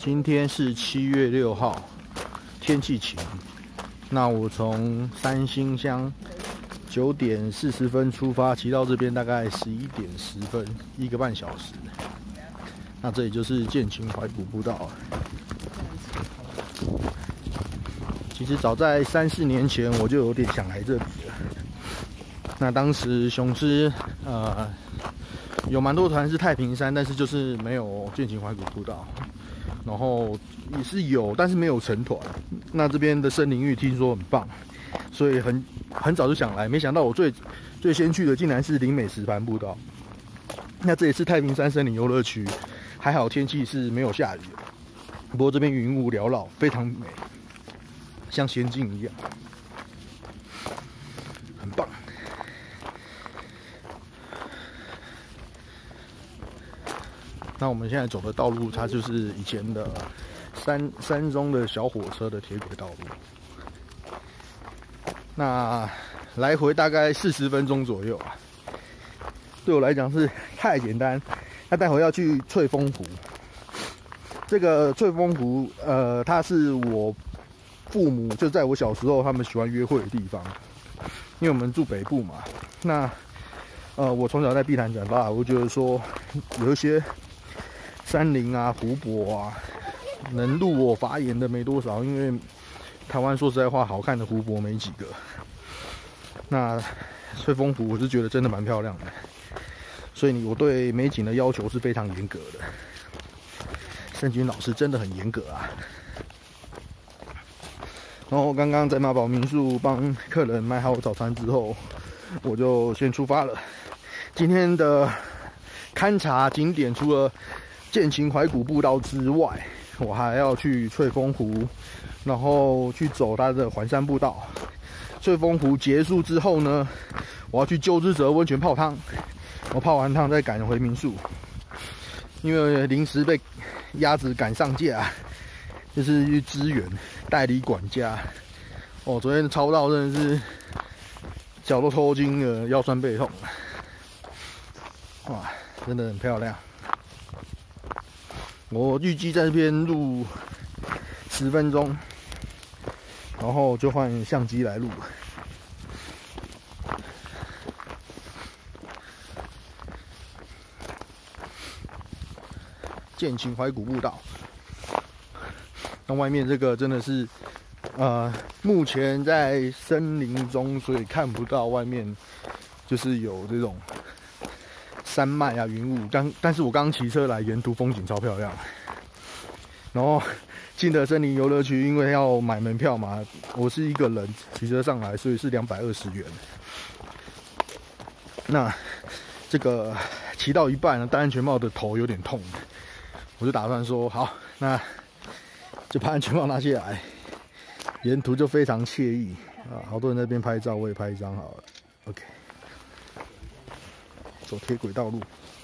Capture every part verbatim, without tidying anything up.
今天是七月六号，天气晴。那我从三星乡九点四十分出发，骑到这边大概十一点十分，一个半小时。那这里就是剑琴怀古步道。其实早在三四年前，我就有点想来这里了。那当时雄狮呃有蛮多团是太平山，但是就是没有剑琴怀古步道。然后也是有，但是没有成团。那这边的森林浴听说很棒，所以很很早就想来。没想到我最最先去的竟然是林美石盘步道。那这也是太平山森林游乐区，还好天气是没有下雨的。不过这边云雾缭绕，非常美，像仙境一样，很棒。那我们现在走的道路，它就是以前的山山中的小火车的铁轨道路。那来回大概四十分钟左右啊，对我来讲是太简单。那待会要去翠峰湖，这个翠峰湖，呃，它是我父母就在我小时候他们喜欢约会的地方，因为我们住北部嘛。那呃，我从小在碧潭长大，我觉得说有一些山林啊、湖泊啊，能入我法眼的没多少，因为台湾说实在话，好看的湖泊没几个。那翠峰湖我是觉得真的蛮漂亮的，所以我对美景的要求是非常严格的。圣君老师真的很严格啊。然后刚刚在马堡民宿帮客人买好早餐之后，我就先出发了。今天的勘察景点除了剑琴怀古步道之外，我还要去翠峰湖，然后去走它的环山步道。翠峰湖结束之后呢，我要去鸠之泽温泉泡汤。我泡完汤再赶回民宿，因为临时被鸭子赶上架，就是去支援代理管家。哦，昨天操到真的是脚都抽筋了，腰酸背痛。哇，真的很漂亮。我预计在这边录十分钟，然后就换相机来录。剑琴怀古步道，那外面这个真的是，呃，目前在森林中，所以看不到外面就是有这种山脉啊、云雾。刚，但是我刚骑车来，沿途风景超漂亮。然后进的森林游乐区，因为要买门票嘛，我是一个人骑车上来，所以是两百二十元。那这个骑到一半呢，戴安全帽的头有点痛，我就打算说好，那就把安全帽拿下来，沿途就非常惬意啊！好多人在那边拍照，我也拍一张好了。OK， 走铁轨道路。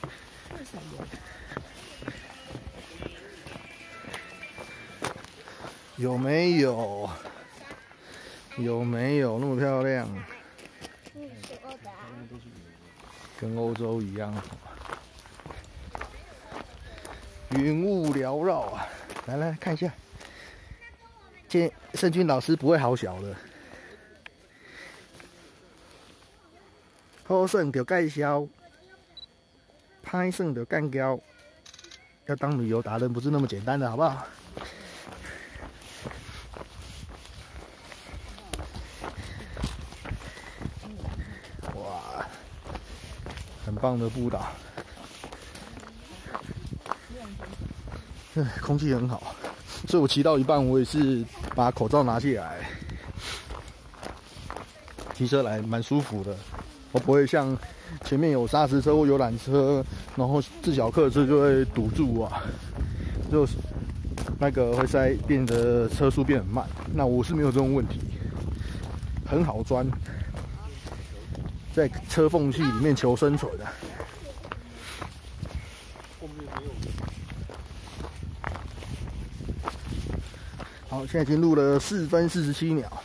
有没有？有没有那么漂亮？跟欧洲一样，云雾缭绕啊！来来看一下，这圣君老师不会好小的。好耍就介绍，歹耍就干掉。要当旅游达人不是那么简单的，好不好？很棒的步道，空气很好，所以我骑到一半，我也是把口罩拿下来，骑车来蛮舒服的。我不会像前面有砂石车或游览车，然后自小客车就会堵住啊，就那个会塞，变得车速变很慢。那我是没有这种问题，很好钻。在车缝隙里面求生存的。好，现在已经录了四分四十七秒，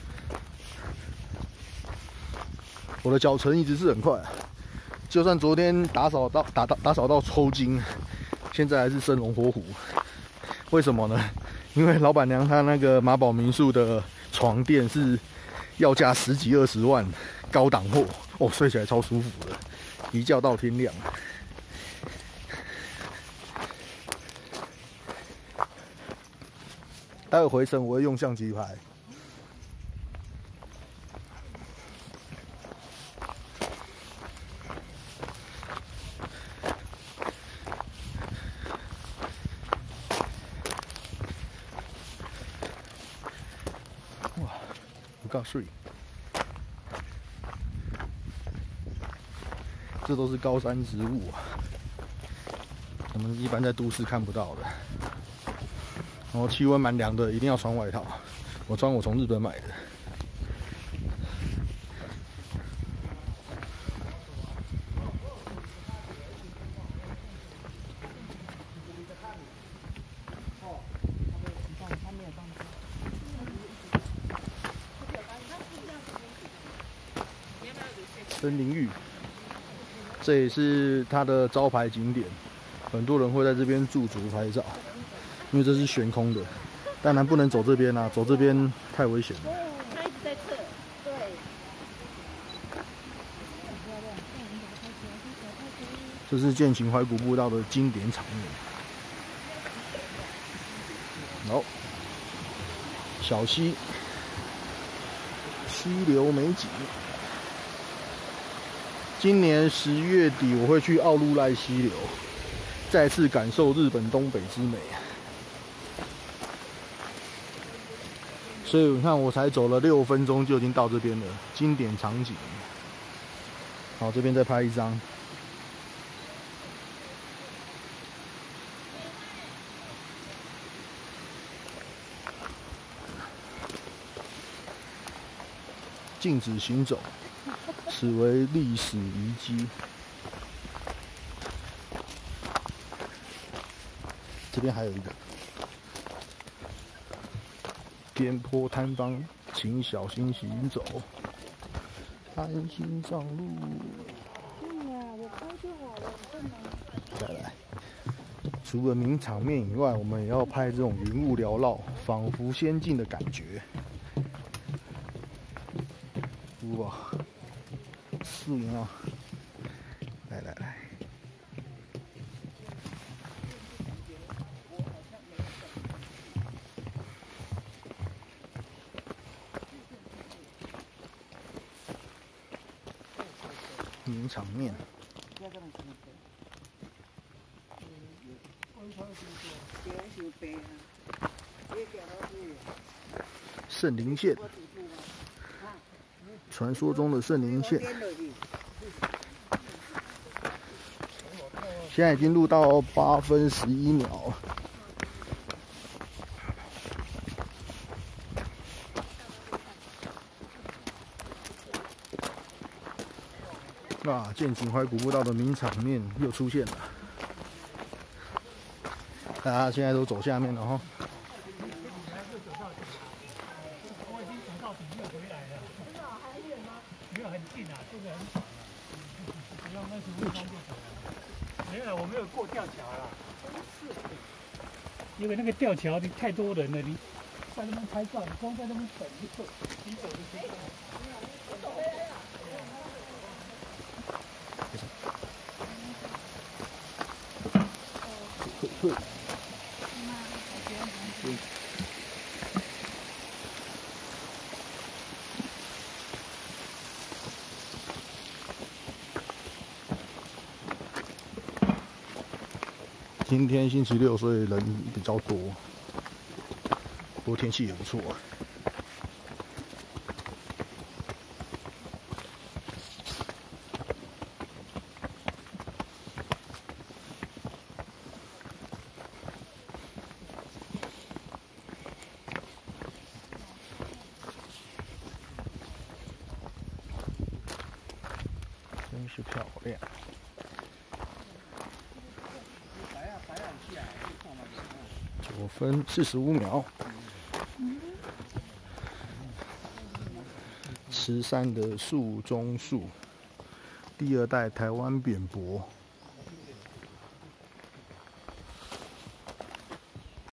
我的脚程一直是很快，就算昨天打扫到打打打扫到抽筋，现在还是生龙活虎。 为什么呢？因为老板娘她那个马宝民宿的床垫是要价十几二十万，高档货哦，睡起来超舒服的，一觉到天亮。待会回程我会用相机拍。哇，有够水！这都是高山植物啊，我们一般在都市看不到的。然后气温蛮凉的，一定要穿外套。我穿我从日本买的。森林浴，这也是它的招牌景点，很多人会在这边驻足拍照。因为这是悬空的，当然不能走这边啊，走这边太危险了。 他一直在测，对。 这是剑琴怀古步道的经典场面。好，小溪，溪流美景。今年十月底我会去奥入濑溪流，再次感受日本东北之美。所以你看，我才走了六分钟就已经到这边了，经典场景。好，这边再拍一张。禁止行走，此为历史遗迹。这边还有一个。边坡摊方，请小心行走，安心上路。对呀，我拍就好了，再来。除了名场面以外，我们也要拍这种云雾缭绕、仿佛仙境的感觉。哇，素颜啊！来来来。名场面。圣灵线，传说中的圣灵线，现在已经录到八分十一秒。啊，剑琴怀古步道的名场面又出现了，大家现在都走下面了哈。 我已经走到底又回来了。真的还远吗？没有很近啊，这个很短啊，不用那十分钟就走了。没有了，我没有过吊桥了。真是，因为那个吊桥你太多人了，你在那边拍照，你光在那边等就够，你走就可以了。我走回来了。 退退。今天星期六，所以人比较多，不过天气也不错啊。真是漂亮。九分四十五秒。池山的树中树，第二代台湾扁柏。